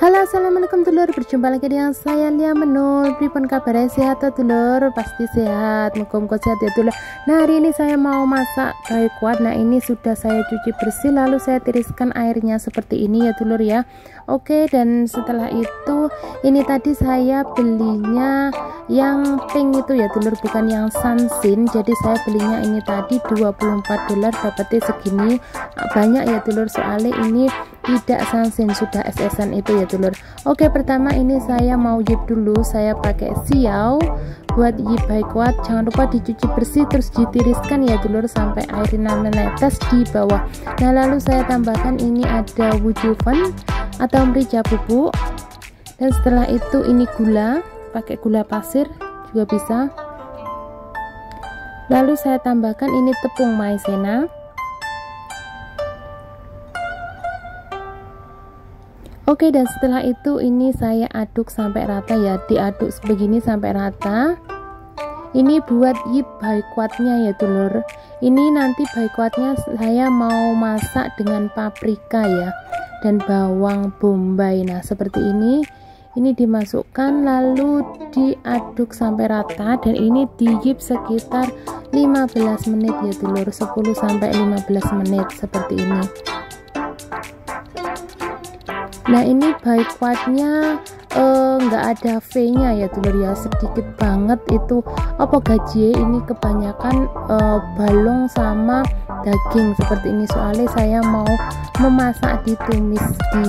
Halo, assalamualaikum dulur, berjumpa lagi dengan saya Lia Menul. Pripun kabar, sehat atau dulur? Pasti sehat, muka-muka sehat ya dulur. Nah, hari ini saya mau masak kuat. Nah, ini sudah saya cuci bersih, lalu saya tiriskan airnya seperti ini ya dulur ya. Oke, dan setelah itu ini tadi saya belinya yang pink itu ya dulur, bukan yang sunsin. Jadi saya belinya ini tadi 24 dolar, dapatnya segini. Banyak ya dulur, soalnya ini tidak sunsin, sudah SS-an itu ya dulur. Oke, pertama ini saya mau yip dulu. Saya pakai siau buat yip kuat. Jangan lupa dicuci bersih terus ditiriskan ya dulur sampai airnya menetes di bawah. Nah, lalu saya tambahkan ini ada wujuvan atau merica bubuk, dan setelah itu ini gula, pakai gula pasir juga bisa. Lalu saya tambahkan ini tepung maizena. Oke, dan setelah itu ini saya aduk sampai rata ya, diaduk begini sampai rata. Ini buat yip kuatnya ya dulur. Ini nanti kuatnya saya mau masak dengan paprika ya, dan bawang bombay. Nah, seperti ini dimasukkan lalu diaduk sampai rata, dan ini di yip sekitar 15 menit ya dulur, 10 sampai 15 menit seperti ini. Nah, ini kuatnya nggak ada V-nya ya dulur ya, sedikit banget itu apa gaji ini, kebanyakan balong sama daging seperti ini, soalnya saya mau memasak ditumis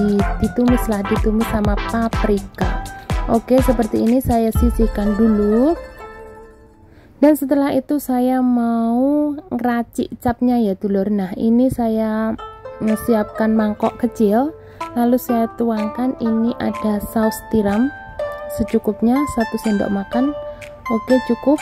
sama paprika. Oke, seperti ini saya sisihkan dulu, dan setelah itu saya mau ngeracik capnya ya dulur. Nah, ini saya siapkan mangkok kecil, lalu saya tuangkan ini ada saus tiram secukupnya, 1 sendok makan. Oke, cukup.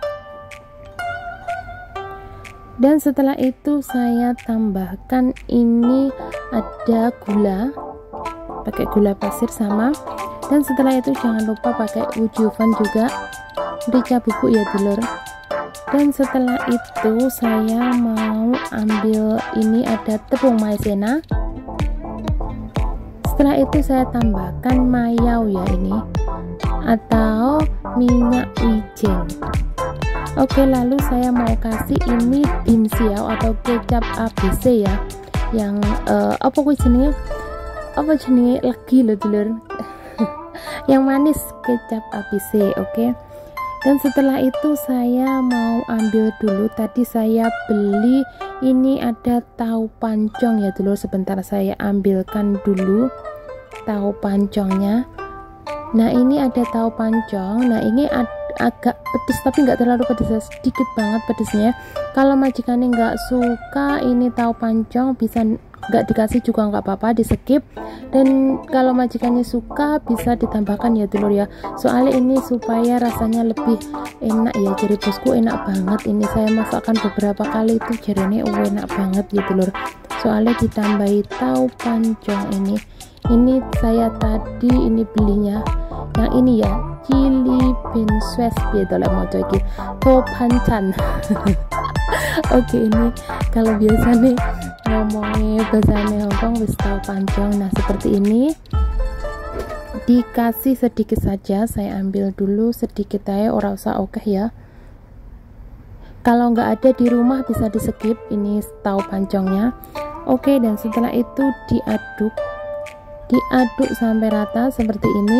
Dan setelah itu saya tambahkan ini ada gula, pakai gula pasir sama, dan setelah itu jangan lupa pakai wujuvan juga, merica bubuk ya dulur. Dan setelah itu saya mau ambil ini ada tepung maizena. Setelah itu saya tambahkan mayau ya, ini atau minyak wijen. Oke, lalu saya mau kasih ini dim siau atau kecap ABC ya, yang apa jenenge legi loh dulur. Yang manis, kecap ABC. Oke. Dan setelah itu saya mau ambil dulu, tadi saya beli ini ada tahu pancong ya dulur, sebentar saya ambilkan dulu tahu pancongnya. Nah, ini ada tahu pancong. Nah, ini agak pedes tapi nggak terlalu pedes, sedikit banget pedesnya. Kalau majikannya nggak suka ini tahu pancong, bisa nggak dikasih juga nggak apa-apa, di skip. Dan kalau majikannya suka bisa ditambahkan ya dulur ya, soalnya ini supaya rasanya lebih enak ya. Jadi bosku enak banget ini, saya masakkan beberapa kali itu jadinya enak banget ya dulur, soalnya ditambahi tahu pancong. Ini saya tadi ini belinya yang ini ya, chili bean sauce gitu lah, mau coba to panchan. Oke, ini kalau biasa nih ngomongnya bahasanya Hongkong wis tahu pancong. Nah, seperti ini dikasih sedikit saja, saya ambil dulu sedikit aja, ora usah oke ya. Kalau nggak ada di rumah bisa di skip ini tahu pancongnya. Oke, dan setelah itu diaduk sampai rata seperti ini.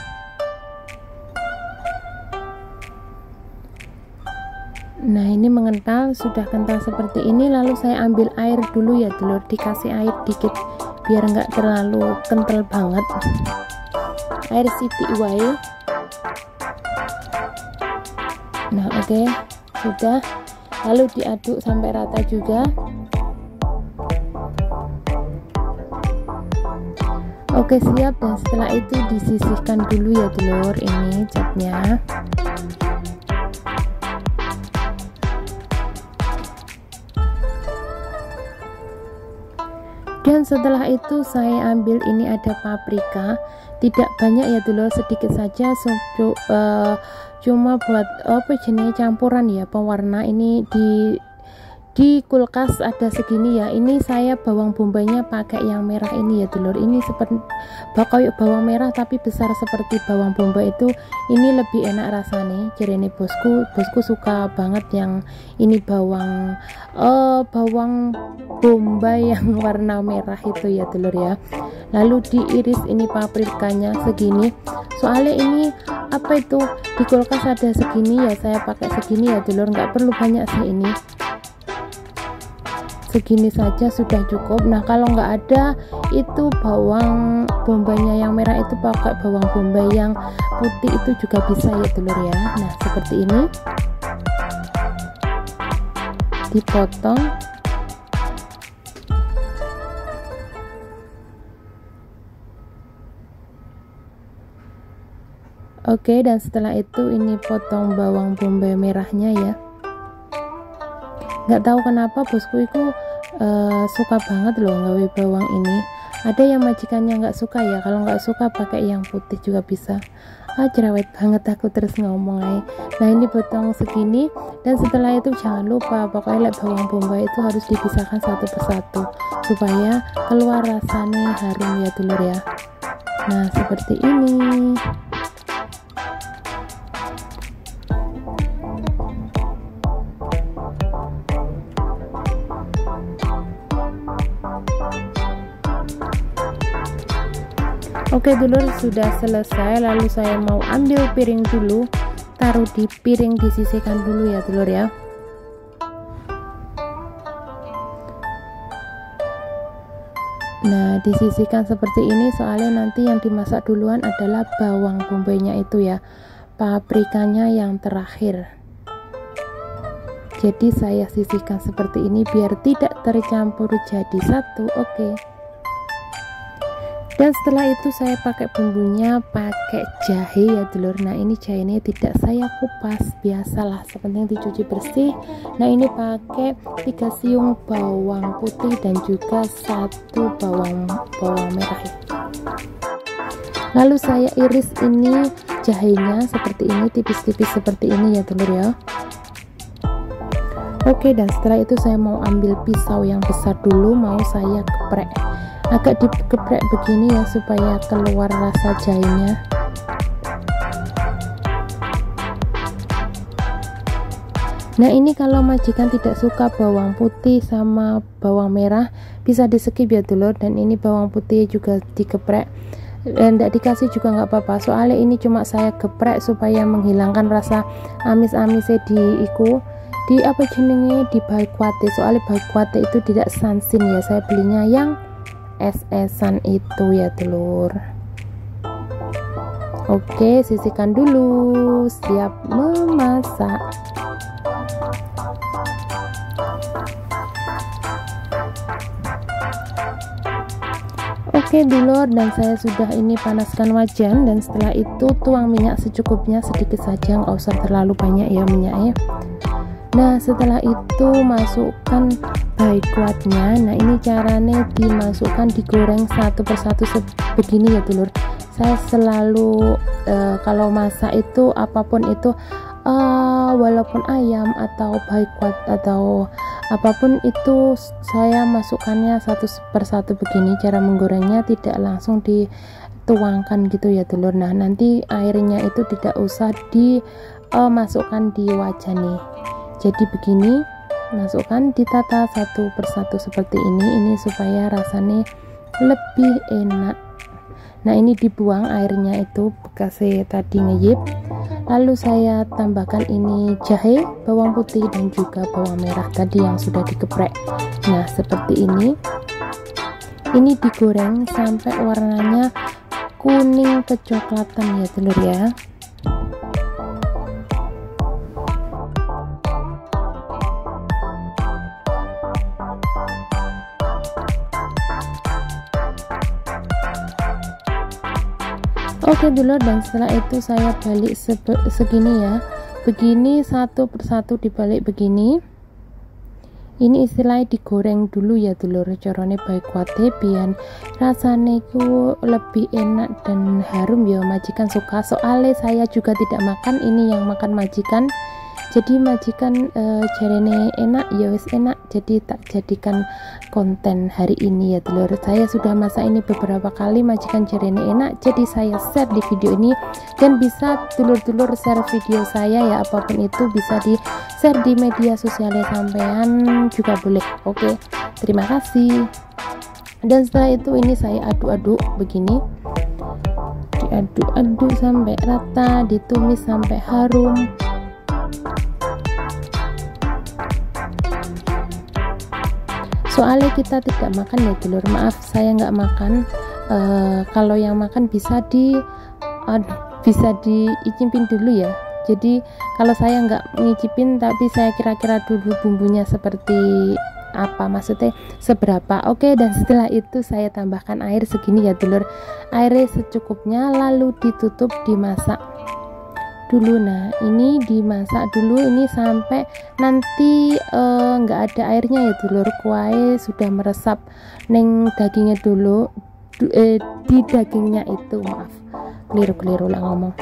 Nah, ini mengental, sudah kental seperti ini. Lalu saya ambil air dulu ya dulur, dikasih air dikit biar nggak terlalu kental banget, air siti wae. Nah, oke, sudah, lalu diaduk sampai rata juga. Oke, siap. Dan setelah itu disisihkan dulu ya dulur ini capnya. Dan setelah itu saya ambil ini ada paprika, tidak banyak ya dulur, sedikit saja, cuma buat apa jenis campuran ya, pewarna. Ini di kulkas ada segini ya. Ini saya bawang bombaynya pakai yang merah ini ya dulur. Ini seperti kayak bawang merah tapi besar seperti bawang bombay itu. Ini lebih enak rasanya. Jadi ini bosku suka banget yang ini bawang bombay yang warna merah itu ya dulur ya. Lalu diiris ini paprikanya segini. Soalnya ini apa itu di kulkas ada segini ya, saya pakai segini ya dulur, nggak perlu banyak sih ini. Segini saja sudah cukup. Nah kalau nggak ada itu bawang bombaynya yang merah itu pakai bawang bombay yang putih itu juga bisa ya dulur ya. Nah seperti ini dipotong. Oke, dan setelah itu ini potong bawang bombay merahnya ya. Nggak tahu kenapa bosku itu suka banget loh gawe bawang ini. Ada yang majikannya nggak suka ya, kalau nggak suka pakai yang putih juga bisa. Cerewet banget aku terus ngomong aja. Nah ini potong segini, dan setelah itu jangan lupa pokoknya bawang bombay itu harus dipisahkan satu persatu supaya keluar rasanya harum ya dulur ya. Nah seperti ini. Oke dulur, sudah selesai. Lalu saya mau ambil piring dulu, taruh di piring, disisihkan dulu ya dulur ya. Nah disisihkan seperti ini, soalnya nanti yang dimasak duluan adalah bawang bombaynya itu ya, paprikanya yang terakhir. Jadi saya sisihkan seperti ini biar tidak tercampur jadi satu. Oke. Dan setelah itu saya pakai bumbunya pakai jahe ya dulur. Nah ini jahenya tidak saya kupas, biasalah, sepenting dicuci bersih. Nah ini pakai 3 siung bawang putih dan juga 1 bawang merah ya. Lalu saya iris ini jahenya seperti ini, tipis-tipis seperti ini ya dulur ya. Oke, dan setelah itu saya mau ambil pisau yang besar dulu, mau saya geprek. Agak digeprek begini ya supaya keluar rasa jahenya. Nah ini kalau majikan tidak suka bawang putih sama bawang merah bisa di skip ya dulur. Dan ini bawang putih juga digeprek, dan tidak dikasih juga nggak apa-apa, soalnya ini cuma saya geprek supaya menghilangkan rasa amis-amisnya di apa jenenge, di baikuate. Soalnya baikuate itu tidak sansin ya, saya belinya yang es-esan itu ya telur. Oke, sisihkan dulu, siap memasak. Oke dulur, dan saya sudah ini panaskan wajan, dan setelah itu tuang minyak secukupnya, sedikit saja, nggak usah terlalu banyak ya minyaknya. Nah setelah itu masukkan baikuatnya. Nah ini caranya dimasukkan, digoreng satu persatu begini ya dulur. Saya selalu kalau masak itu apapun itu, walaupun ayam atau baikuat atau apapun itu, saya masukkannya satu persatu begini. Cara menggorengnya tidak langsung dituangkan gitu ya dulur. Nah nanti airnya itu tidak usah dimasukkan di wajan nih. Jadi begini, masukkan, ditata satu persatu seperti ini supaya rasanya lebih enak. Nah ini dibuang airnya itu bekasnya tadi ngeyip. Lalu saya tambahkan ini jahe, bawang putih dan juga bawang merah tadi yang sudah digeprek. Nah seperti ini digoreng sampai warnanya kuning kecoklatan ya telur ya. Oke dulur, dan setelah itu saya balik segini ya, begini satu persatu dibalik begini. Ini istilahnya digoreng dulu ya dulur, carane baikuate biar rasanya itu lebih enak dan harum ya, majikan suka. Soalnya saya juga tidak makan, ini yang makan majikan. Jadi majikan jarene enak ya wis enak, jadi tak jadikan konten hari ini ya dulur. Saya sudah masak ini beberapa kali, majikan jarene enak, jadi saya share di video ini. Dan bisa dulur-dulur share video saya ya, apapun itu bisa di share di media sosialnya sampean juga boleh. Oke, terima kasih. Dan setelah itu ini saya aduk-aduk begini, diaduk-aduk sampai rata, ditumis sampai harum. Soalnya kita tidak makan ya dulur, maaf saya nggak makan. Kalau yang makan bisa diicipin dulu ya. Jadi kalau saya nggak ngicipin, tapi saya kira-kira dulu bumbunya seperti apa, maksudnya seberapa. Oke, dan setelah itu saya tambahkan air segini ya dulur, airnya secukupnya, lalu ditutup, dimasak dulu. Nah ini dimasak dulu ini sampai nanti nggak ada airnya ya dulur, kuahnya sudah meresap neng dagingnya dulu, di dagingnya itu, maaf keliru lah ngomong.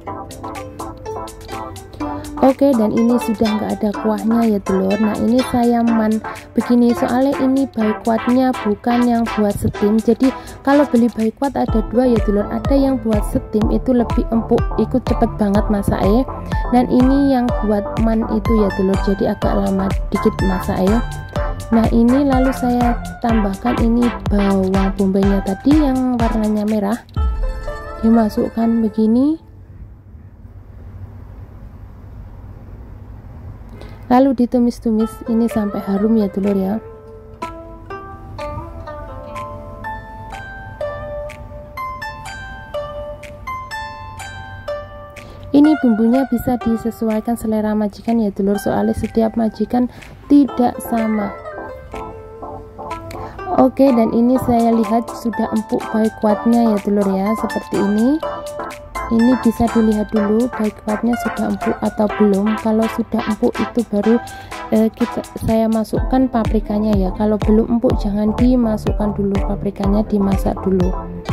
Oke, dan ini sudah nggak ada kuahnya ya dulur. Nah ini saya begini, soalnya ini bayi kuatnya bukan yang buat steam. Jadi kalau beli bayi kuat ada dua ya dulur, ada yang buat steam itu lebih empuk, ikut cepet banget masaknya. Dan ini yang buat man itu ya dulur, jadi agak lama dikit masaknya. Nah ini lalu saya tambahkan ini bawang bombaynya tadi yang warnanya merah, dimasukkan begini. Lalu ditumis-tumis ini sampai harum ya dulur ya. Ini bumbunya bisa disesuaikan selera majikan ya dulur, soalnya setiap majikan tidak sama. Oke, dan ini saya lihat sudah empuk baik kuatnya ya dulur ya, seperti ini. Ini bisa dilihat dulu baik kuatnya sudah empuk atau belum. Kalau sudah empuk itu baru saya masukkan paprikanya ya. Kalau belum empuk jangan dimasukkan dulu paprikanya, dimasak dulu.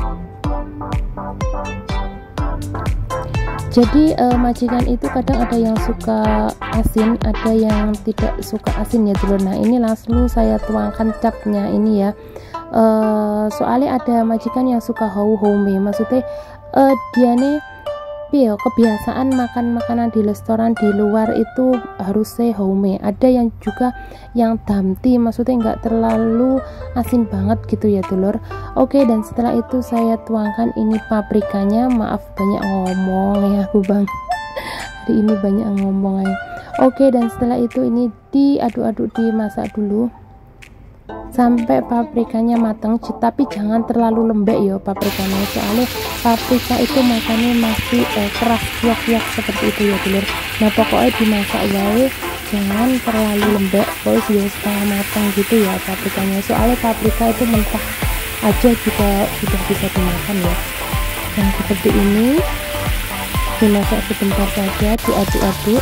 Jadi majikan itu kadang ada yang suka asin, ada yang tidak suka asin ya dulur. Nah ini langsung saya tuangkan capnya ini ya. Soalnya ada majikan yang suka home, maksudnya dia nih kebiasaan makan makanan di restoran di luar itu harus home. Ada yang juga yang damti, maksudnya nggak terlalu asin banget gitu ya dulur. Oke, dan setelah itu saya tuangkan ini paprikanya. Maaf banyak ngomong ya aku bang, hari ini banyak ngomong ya. Oke, dan setelah itu ini diaduk-aduk, dimasak dulu sampai paprikanya matang, tapi jangan terlalu lembek ya paprikanya, soalnya paprika itu makannya masih keras kuak-kuak seperti itu ya dulur. Nah pokoknya dimasak wae, jangan terlalu lembek, pokoknya setengah matang gitu ya paprikanya, soalnya paprika itu mentah aja juga sudah bisa dimakan ya. Nah seperti ini dimasak sebentar saja, diaduk-aduk.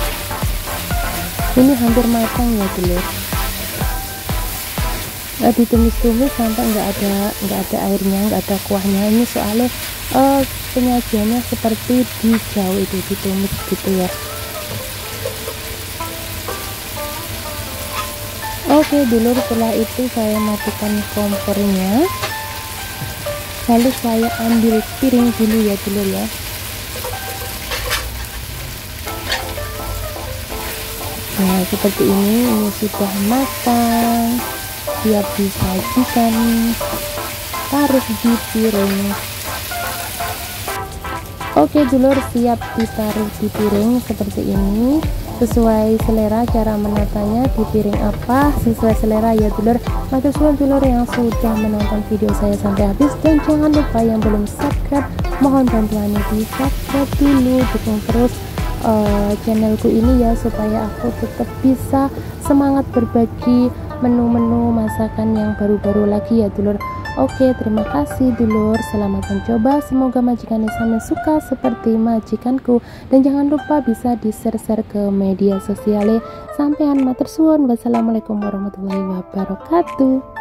Ini hampir matang ya dulur. Ditumis-tumis sampai nggak ada airnya, nggak ada kuahnya. Ini soalnya penyajiannya seperti di Jawa itu, ditumis gitu ya. Oke dulur, setelah itu saya matikan kompornya, lalu saya ambil piring dulu ya dulur ya. Nah seperti ini sudah matang, siap disajikan, taruh di piring. Oke dulur, siap ditaruh di piring seperti ini, sesuai selera cara menatanya di piring apa, sesuai selera ya dulur. Matur suwun dulur yang sudah menonton video saya sampai habis, dan jangan lupa yang belum subscribe, mohon bantuannya di subscribe dulu, dukung terus channelku ini ya, supaya aku tetap bisa semangat berbagi menu-menu masakan yang baru-baru lagi ya dulur. Oke, terima kasih dulur, selamat mencoba, semoga majikan sama suka seperti majikanku, dan jangan lupa bisa di-share ke media sosialnya. Sampean matur suwun, wassalamualaikum warahmatullahi wabarakatuh.